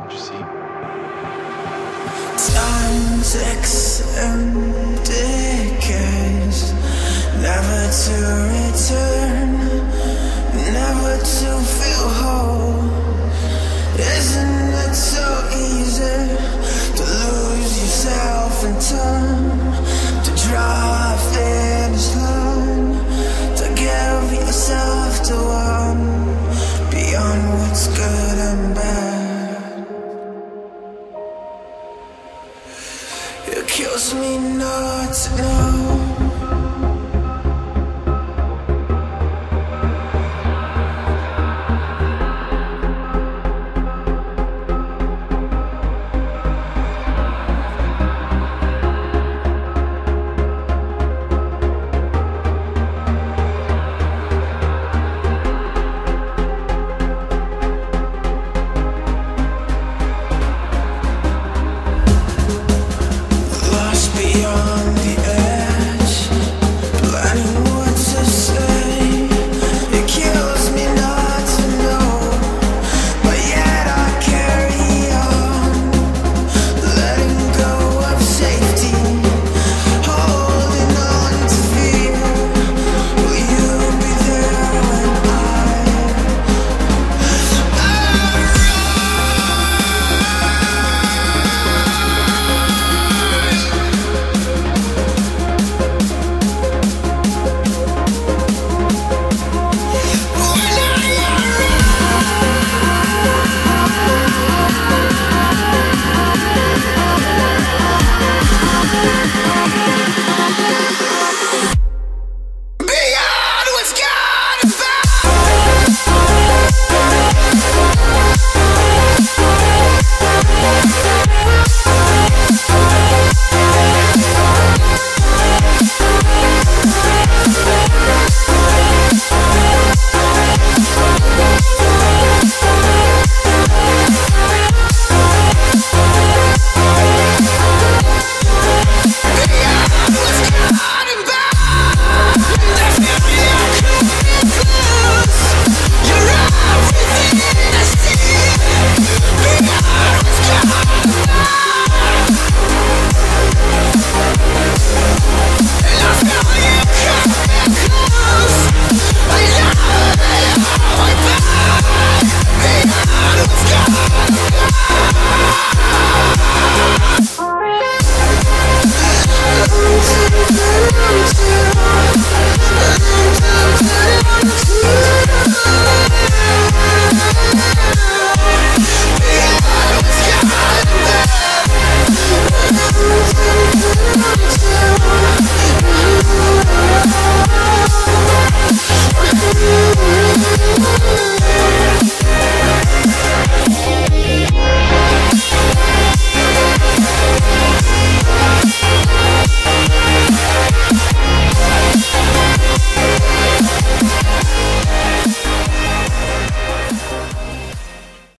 Don't you see? Time ticks and decays, never to return, never to feel whole. Isn't it so easy to lose yourself in time, to draw a finish line, to give yourself to one beyond what's good and bad? It kills me not to know